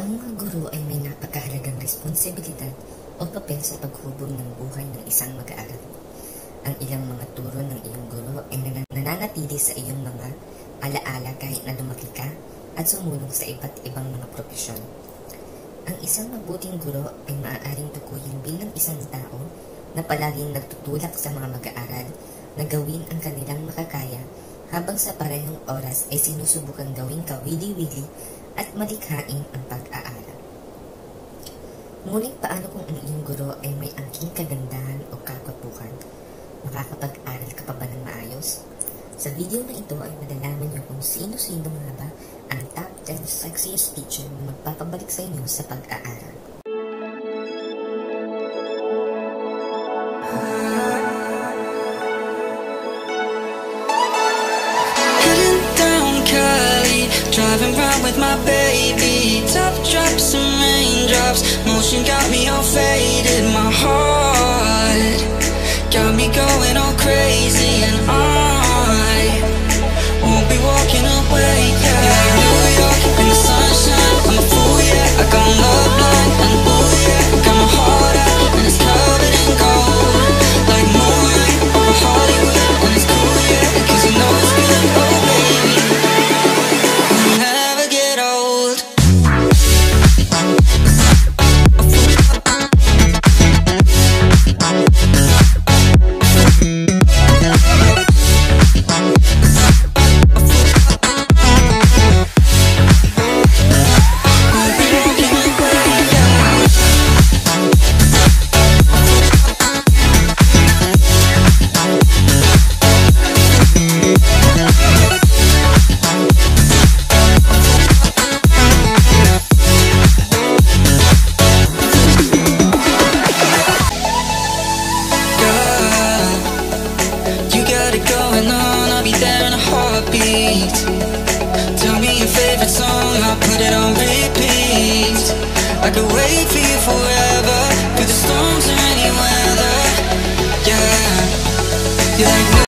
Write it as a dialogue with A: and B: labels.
A: Ang mga guro ay may napakahalagang responsibilidad o papel sa paghubog ng buhay ng isang mag-aaral. Ang ilang mga turo ng iyong guro ay nananatili sa iyong mga alaala kahit na lumaki ka at sumulong sa iba't ibang mga propesyon. Ang isang mabuting guro ay maaaring tukuyin bilang isang tao na palaging nagtutulak sa mga mag-aaral na gawin ang kanilang makakaya habang sa parehong oras ay sinusubukan gawing kawili-wili at malikhain ang pag-aaral. Ngunit paano kung ang iyong guro ay may angking kagandahan o kakwapuhan? Makakapag-aral ka pa ba ng maayos? Sa video na ito ay malalaman niyo kung sino-sino nga ba ang top 10 sexiest teacher na magpapabalik sa inyo sa pag-aaral.
B: Driving round with my baby, top drops and raindrops, motion got me all faded, my heart got me going all crazy, and I won't be walking away, yeah. Like New York in the sunshine, I'm a fool, yeah. I got love blind and blue, yeah. Got my heart out and it's covered in gold, like moonlight over Hollywood, and it's cool, yeah, cause you know it's good, oh baby. Tell me your favorite song, I'll put it on repeat. I could wait for you forever, through the storms or any weather. Yeah, you're like